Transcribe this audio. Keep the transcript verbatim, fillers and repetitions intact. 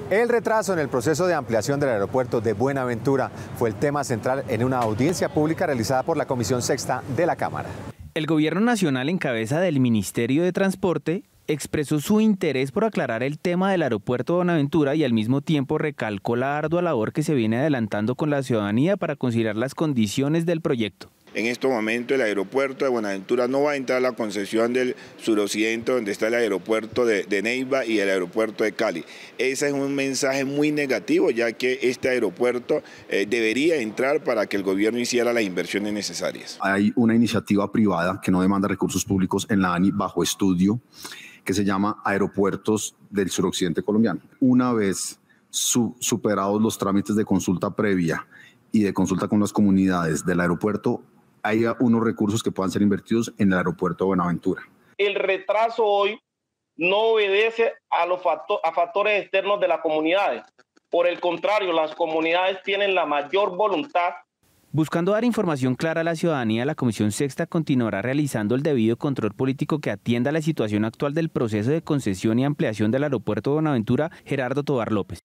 El retraso en el proceso de ampliación del aeropuerto de Buenaventura fue el tema central en una audiencia pública realizada por la Comisión Sexta de la Cámara. El Gobierno Nacional, en cabeza del Ministerio de Transporte, expresó su interés por aclarar el tema del aeropuerto de Buenaventura y al mismo tiempo recalcó la ardua labor que se viene adelantando con la ciudadanía para conciliar las condiciones del proyecto. En este momento el aeropuerto de Buenaventura no va a entrar a la concesión del suroccidente, donde está el aeropuerto de, de Neiva y el aeropuerto de Cali. Ese es un mensaje muy negativo, ya que este aeropuerto eh, debería entrar para que el gobierno hiciera las inversiones necesarias. Hay una iniciativa privada que no demanda recursos públicos en la ANI bajo estudio, que se llama Aeropuertos del Suroccidente Colombiano. Una vez su, superados los trámites de consulta previa y de consulta con las comunidades del aeropuerto, hay unos recursos que puedan ser invertidos en el aeropuerto de Buenaventura. El retraso hoy no obedece a los factor, a factores externos de las comunidades. Por el contrario, las comunidades tienen la mayor voluntad. Buscando dar información clara a la ciudadanía, la Comisión Sexta continuará realizando el debido control político que atienda a la situación actual del proceso de concesión y ampliación del aeropuerto de Buenaventura. Gerardo Tovar López.